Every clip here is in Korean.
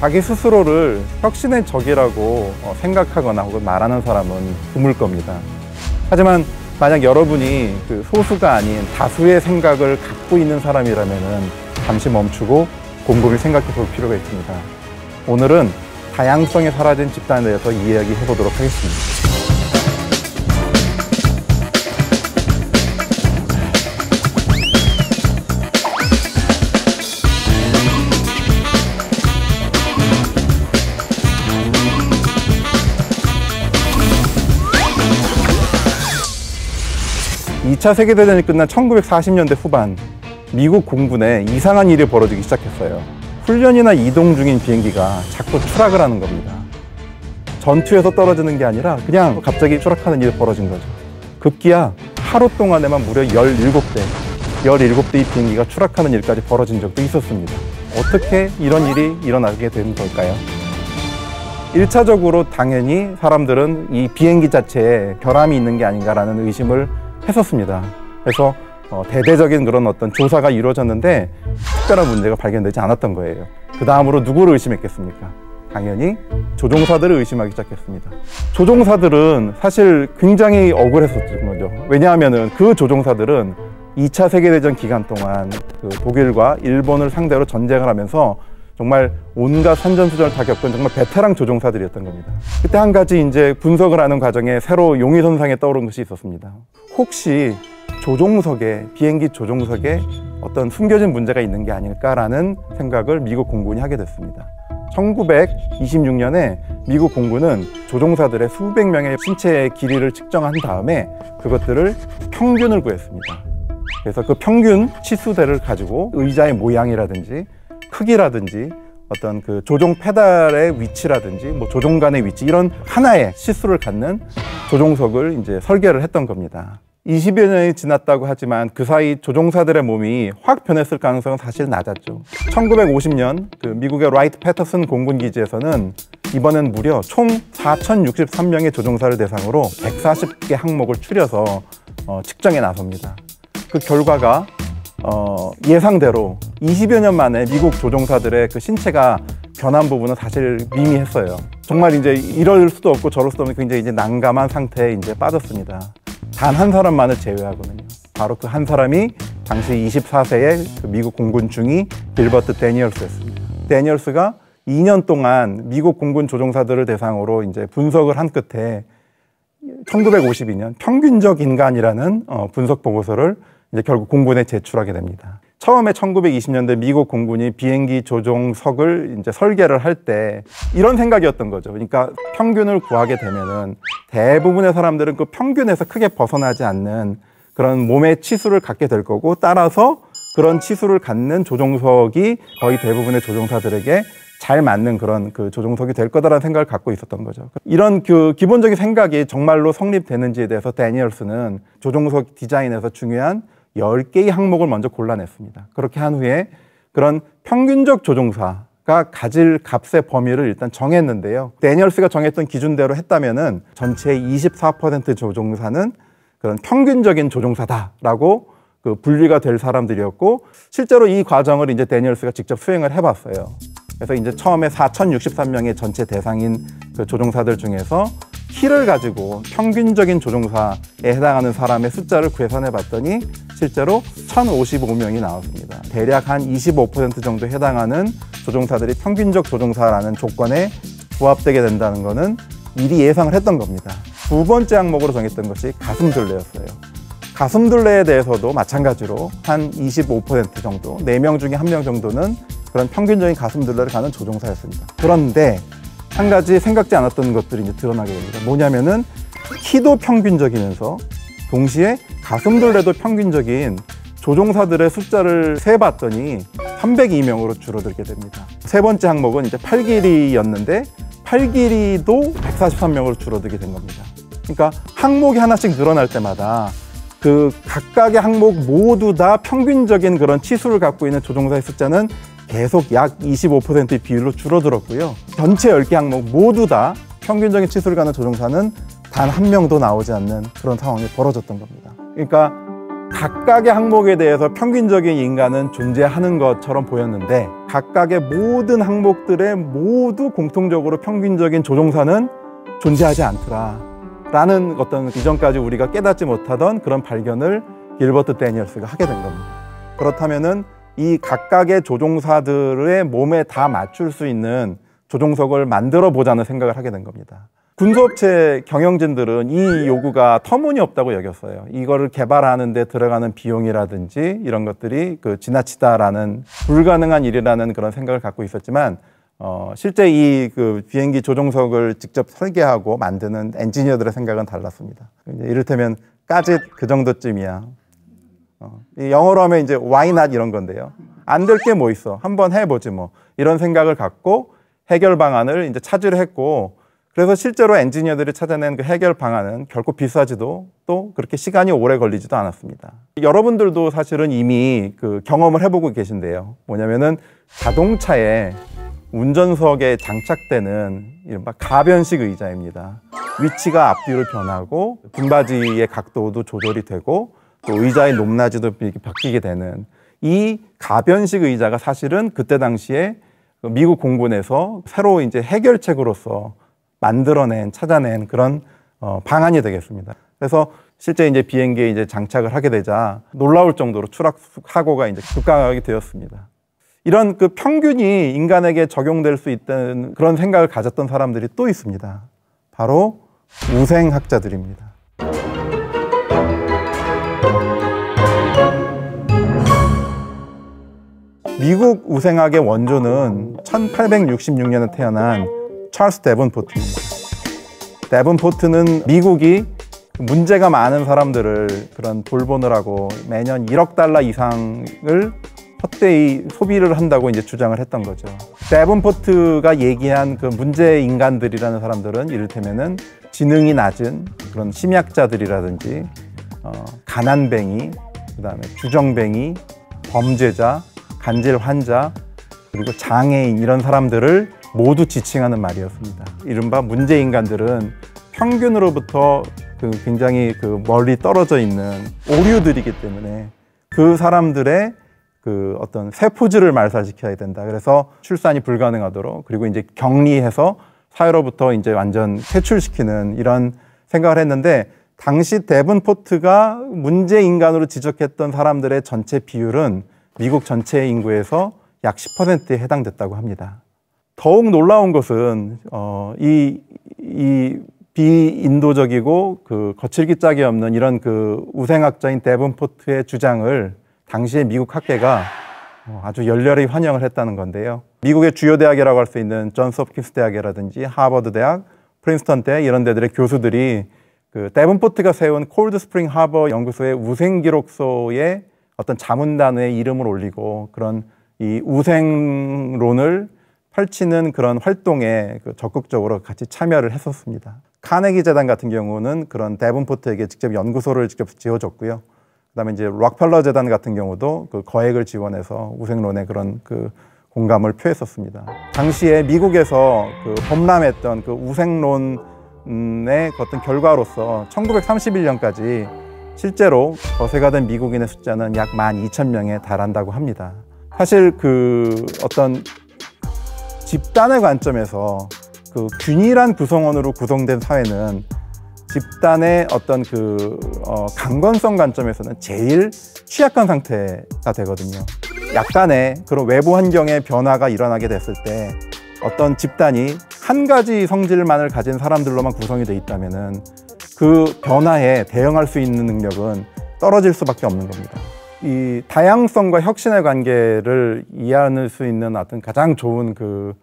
자기 스스로를 혁신의 적이라고 생각하거나 혹은 말하는 사람은 드물 겁니다. 하지만 만약 여러분이 그 소수가 아닌 다수의 생각을 갖고 있는 사람이라면 잠시 멈추고 곰곰이 생각해 볼 필요가 있습니다. 오늘은 다양성이 사라진 집단에 대해서 이야기해 보도록 하겠습니다. 2차 세계대전이 끝난 1940년대 후반, 미국 공군에 이상한 일이 벌어지기 시작했어요. 훈련이나 이동 중인 비행기가 자꾸 추락을 하는 겁니다. 전투에서 떨어지는 게 아니라 그냥 갑자기 추락하는 일이 벌어진 거죠. 급기야 하루 동안에만 무려 17대의 비행기가 추락하는 일까지 벌어진 적도 있었습니다. 어떻게 이런 일이 일어나게 된 걸까요? 1차적으로 당연히 사람들은 이 비행기 자체에 결함이 있는 게 아닌가라는 의심을 했었습니다. 그래서 대대적인 그런 어떤 조사가 이루어졌는데 특별한 문제가 발견되지 않았던 거예요. 그 다음으로 누구를 의심했겠습니까? 당연히 조종사들을 의심하기 시작했습니다. 조종사들은 사실 굉장히 억울했었던 거죠. 왜냐하면 그 조종사들은 2차 세계대전 기간 동안 그 독일과 일본을 상대로 전쟁을 하면서 정말 온갖 산전수전을 다 겪은 정말 베테랑 조종사들이었던 겁니다. 그때 한 가지 이제 분석을 하는 과정에 새로 용의선상에 떠오른 것이 있었습니다. 혹시 비행기 조종석에 어떤 숨겨진 문제가 있는 게 아닐까라는 생각을 미국 공군이 하게 됐습니다. 1926년에 미국 공군은 조종사들의 수백 명의 신체의 길이를 측정한 다음에 그것들을 평균을 구했습니다. 그래서 그 평균 치수대를 가지고 의자의 모양이라든지 크기라든지 어떤 그 조종 페달의 위치라든지 뭐 조종관의 위치 이런 하나의 치수를 갖는 조종석을 이제 설계를 했던 겁니다. 20여 년이 지났다고 하지만 그 사이 조종사들의 몸이 확 변했을 가능성은 사실 낮았죠. 1950년 그 미국의 라이트 패터슨 공군 기지에서는 이번엔 무려 총 4,063명의 조종사를 대상으로 140개 항목을 추려서 측정에 나섭니다. 그 결과가 예상대로 20여 년 만에 미국 조종사들의 그 신체가 변한 부분은 사실 미미했어요. 정말 이제 이럴 수도 없고 저럴 수도 없는 굉장히 이제 난감한 상태에 이제 빠졌습니다. 단 한 사람만을 제외하거든요. 바로 그 한 사람이 당시 24세의 그 미국 공군 중위 길버트 데니얼스였습니다. 데니얼스가 2년 동안 미국 공군 조종사들을 대상으로 이제 분석을 한 끝에 1952년 평균적 인간이라는 분석 보고서를 이제 결국 공군에 제출하게 됩니다. 처음에 1920년대 미국 공군이 비행기 조종석을 이제 설계를 할 때 이런 생각이었던 거죠. 그러니까 평균을 구하게 되면은 대부분의 사람들은 그 평균에서 크게 벗어나지 않는 그런 몸의 치수를 갖게 될 거고, 따라서 그런 치수를 갖는 조종석이 거의 대부분의 조종사들에게 잘 맞는 그런 그 조종석이 될 거다라는 생각을 갖고 있었던 거죠. 이런 그 기본적인 생각이 정말로 성립되는지에 대해서 데니얼스는 조종석 디자인에서 중요한 10개의 항목을 먼저 골라냈습니다. 그렇게 한 후에 그런 평균적 조종사가 가질 값의 범위를 일단 정했는데요. 데니얼스가 정했던 기준대로 했다면은 전체의 24% 조종사는 그런 평균적인 조종사다라고 그 분리가 될 사람들이었고, 실제로 이 과정을 이제 데니얼스가 직접 수행을 해봤어요. 그래서 이제 처음에 4,063명의 전체 대상인 그 조종사들 중에서 키를 가지고 평균적인 조종사에 해당하는 사람의 숫자를 계산해 봤더니 실제로 1,055명이 나왔습니다. 대략 한 25% 정도 해당하는 조종사들이 평균적 조종사라는 조건에 부합되게 된다는 것은 미리 예상을 했던 겁니다. 두 번째 항목으로 정했던 것이 가슴둘레였어요. 가슴둘레에 대해서도 마찬가지로 한 25% 정도, 4명 중에 1명 정도는 그런 평균적인 가슴둘레를 가는 조종사였습니다. 그런데 한 가지 생각지 않았던 것들이 이제 드러나게 됩니다. 뭐냐면은 키도 평균적이면서 동시에 가슴둘레도 평균적인 조종사들의 숫자를 세봤더니 302명으로 줄어들게 됩니다. 세 번째 항목은 이제 팔 길이였는데 팔 길이도 143명으로 줄어들게 된 겁니다. 그러니까 항목이 하나씩 늘어날 때마다 그 각각의 항목 모두 다 평균적인 그런 치수를 갖고 있는 조종사의 숫자는 계속 약 25%의 비율로 줄어들었고요. 전체 10개 항목 모두 다 평균적인 치수를 갖는 조종사는 단 한 명도 나오지 않는 그런 상황이 벌어졌던 겁니다. 그러니까 각각의 항목에 대해서 평균적인 인간은 존재하는 것처럼 보였는데 각각의 모든 항목들의 모두 공통적으로 평균적인 조종사는 존재하지 않더라 라는 어떤 이전까지 우리가 깨닫지 못하던 그런 발견을 길버트 데니얼스가 하게 된 겁니다. 그렇다면은 이 각각의 조종사들의 몸에 다 맞출 수 있는 조종석을 만들어 보자는 생각을 하게 된 겁니다. 군수업체 경영진들은 이 요구가 터무니없다고 여겼어요. 이거를 개발하는 데 들어가는 비용이라든지 이런 것들이 지나치다라는 불가능한 일이라는 그런 생각을 갖고 있었지만 실제 이 비행기 조종석을 직접 설계하고 만드는 엔지니어들의 생각은 달랐습니다. 이를테면 까짓 그 정도쯤이야. 영어로 하면 이제 why not 이런 건데요. 안 될 게 뭐 있어. 한번 해보지 뭐. 이런 생각을 갖고 해결 방안을 이제 찾으려 했고 그래서 실제로 엔지니어들이 찾아낸 그 해결 방안은 결코 비싸지도 또 그렇게 시간이 오래 걸리지도 않았습니다. 여러분들도 사실은 이미 경험을 해보고 계신데요. 뭐냐면은 자동차에 운전석에 장착되는 이른바 가변식 의자입니다. 위치가 앞뒤로 변하고 등받이의 각도도 조절이 되고 또 의자의 높낮이도 이렇게 바뀌게 되는 이 가변식 의자가 사실은 그때 당시에 미국 공군에서 새로 이제 해결책으로서 찾아낸 그런 방안이 되겠습니다. 그래서 실제 이제 비행기에 이제 장착을 하게 되자 놀라울 정도로 추락 사고가 이제 급감하게 되었습니다. 이런 평균이 인간에게 적용될 수 있다는 그런 생각을 가졌던 사람들이 또 있습니다. 바로 우생학자들입니다. 미국 우생학의 원조는 1866년에 태어난 찰스 데븐포트입니다. 데븐포트는 미국이 문제가 많은 사람들을 돌보느라고 매년 1억 달러 이상을 헛되이 소비를 한다고 이제 주장을 했던 거죠. 데븐포트가 얘기한 문제 인간들이라는 사람들은 이를테면은 지능이 낮은 그런 심약자들이라든지 가난뱅이, 그다음에 주정뱅이, 범죄자, 간질 환자, 그리고 장애인 이런 사람들을 모두 지칭하는 말이었습니다. 이른바 문제 인간들은 평균으로부터 굉장히 멀리 떨어져 있는 오류들이기 때문에 그 사람들의 어떤 세포질을 말살시켜야 된다. 그래서 출산이 불가능하도록 그리고 이제 격리해서 사회로부터 이제 완전 퇴출시키는 이런 생각을 했는데 당시 데븐포트가 문제 인간으로 지적했던 사람들의 전체 비율은 미국 전체 인구에서 약 10%에 해당됐다고 합니다. 더욱 놀라운 것은 이 비인도적이고 거칠기 짝이 없는 이런 우생학자인 데븐포트의 주장을 당시에 미국 학계가 아주 열렬히 환영을 했다는 건데요. 미국의 주요 대학이라고 할 수 있는 존스 홉킨스 대학이라든지 하버드 대학, 프린스턴 대학 이런 데들의 교수들이 데븐포트가 세운 콜드 스프링 하버 연구소의 우생기록소에 어떤 자문단의 이름을 올리고 그런 이 우생론을 펼치는 그런 활동에 적극적으로 같이 참여를 했었습니다. 카네기 재단 같은 경우는 그런 데븐포트에게 직접 연구소를 직접 지어줬고요. 그다음에 이제 록펠러 재단 같은 경우도 거액을 지원해서 우생론에 그런 공감을 표했었습니다. 당시에 미국에서 범람했던 우생론의 어떤 결과로서 1931년까지 실제로 거세가 된 미국인의 숫자는 약 12,000명에 달한다고 합니다. 사실 어떤 집단의 관점에서 균일한 구성원으로 구성된 사회는 집단의 어떤 강건성 관점에서는 제일 취약한 상태가 되거든요. 약간의 그런 외부 환경의 변화가 일어나게 됐을 때 어떤 집단이 한 가지 성질만을 가진 사람들로만 구성이 돼 있다면은 그 변화에 대응할 수 있는 능력은 떨어질 수밖에 없는 겁니다. 이 다양성과 혁신의 관계를 이해할 수 있는 어떤 가장 좋은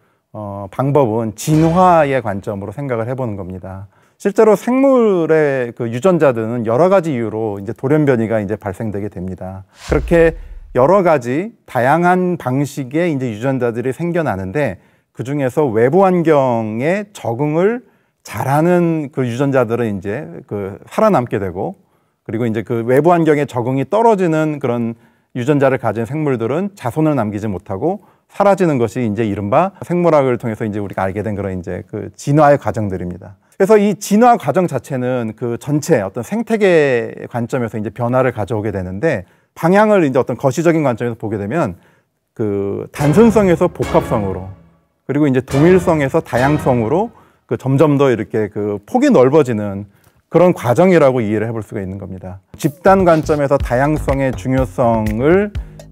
방법은 진화의 관점으로 생각을 해보는 겁니다. 실제로 생물의 유전자들은 여러 가지 이유로 이제 돌연변이가 이제 발생되게 됩니다. 그렇게 여러 가지 다양한 방식의 이제 유전자들이 생겨나는데 그 중에서 외부 환경에 적응을 잘하는 유전자들은 이제 살아남게 되고 그리고 이제 외부 환경에 적응이 떨어지는 그런 유전자를 가진 생물들은 자손을 남기지 못하고 사라지는 것이 이제 이른바 생물학을 통해서 이제 우리가 알게 된 그런 이제 진화의 과정들입니다. 그래서 이 진화 과정 자체는 그 전체 어떤 생태계 관점에서 이제 변화를 가져오게 되는데, 방향을 이제 어떤 거시적인 관점에서 보게 되면 그 단순성에서 복합성으로, 그리고 이제 동일성에서 다양성으로 그 점점 더 이렇게 그 폭이 넓어지는 그런 과정이라고 이해를 해볼 수가 있는 겁니다. 집단 관점에서 다양성의 중요성을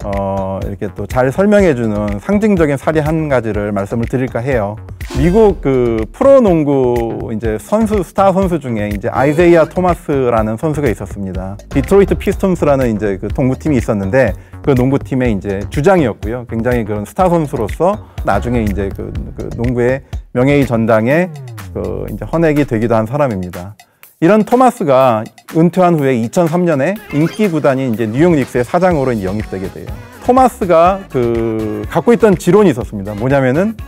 이렇게 또 잘 설명해주는 상징적인 사례 한 가지를 말씀을 드릴까 해요. 미국 그 프로농구 이제 스타 선수 중에 이제 아이제이아 토마스라는 선수가 있었습니다. 디트로이트 피스톤스라는 이제 그 동부팀이 있었는데, 그 농구팀의 이제 주장이었고요. 굉장히 그런 스타 선수로서 나중에 이제 그 농구의 명예의 전당에 그 이제 헌액이 되기도 한 사람입니다. 이런 토마스가 은퇴한 후에 2003년에 인기 구단인 이제 뉴욕 닉스의 사장으로 이제 영입되게 돼요. 토마스가 그 갖고 있던 지론이 있었습니다. 뭐냐면은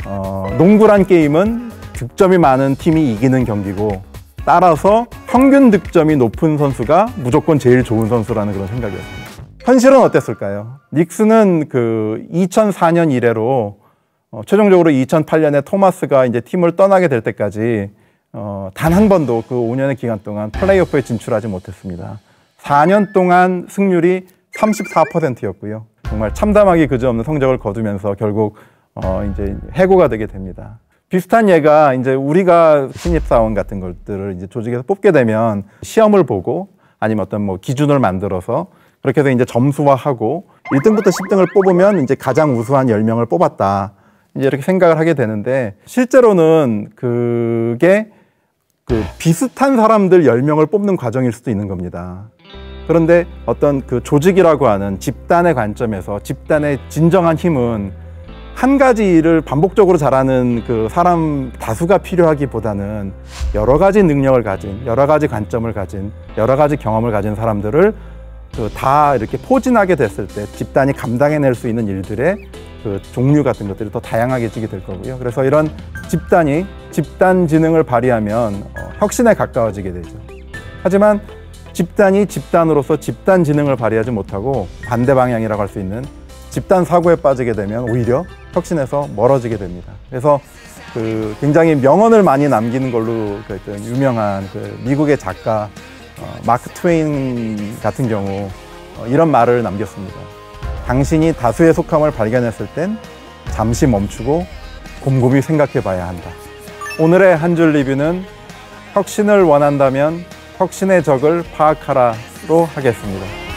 농구란 게임은 득점이 많은 팀이 이기는 경기고, 따라서 평균 득점이 높은 선수가 무조건 제일 좋은 선수라는 그런 생각이었습니다. 현실은 어땠을까요? 닉스는 그 2004년 이래로 최종적으로 2008년에 토마스가 이제 팀을 떠나게 될 때까지 단 한 번도 그 5년의 기간 동안 플레이오프에 진출하지 못했습니다. 4년 동안 승률이 34%였고요. 정말 참담하기 그지없는 성적을 거두면서 결국 이제 해고가 되게 됩니다. 비슷한 예가 이제 우리가 신입사원 같은 것들을 이제 조직에서 뽑게 되면 시험을 보고 아니면 어떤 뭐 기준을 만들어서 그렇게 해서 이제 점수화하고 1등부터 10등을 뽑으면 이제 가장 우수한 10명을 뽑았다, 이제 이렇게 생각을 하게 되는데, 실제로는 그게 그 비슷한 사람들 10명을 뽑는 과정일 수도 있는 겁니다. 그런데 어떤 그 조직이라고 하는 집단의 관점에서 집단의 진정한 힘은 한 가지 일을 반복적으로 잘하는 그 사람 다수가 필요하기보다는 여러 가지 능력을 가진, 여러 가지 관점을 가진, 여러 가지 경험을 가진 사람들을 그 다 이렇게 포진하게 됐을 때 집단이 감당해낼 수 있는 일들의 그 종류 같은 것들이 더 다양하게 지게 될 거고요. 그래서 이런 집단이 집단 지능을 발휘하면 혁신에 가까워지게 되죠. 하지만 집단이 집단으로서 집단 지능을 발휘하지 못하고 반대 방향이라고 할 수 있는 집단 사고에 빠지게 되면 오히려 혁신에서 멀어지게 됩니다. 그래서 그 굉장히 명언을 많이 남기는 걸로 그 유명한 그 미국의 작가 마크 트웨인 같은 경우 이런 말을 남겼습니다. 당신이 다수의 속함을 발견했을 땐 잠시 멈추고 곰곰이 생각해 봐야 한다. 오늘의 한 줄 리뷰는 혁신을 원한다면 혁신의 적을 파악하라로 하겠습니다.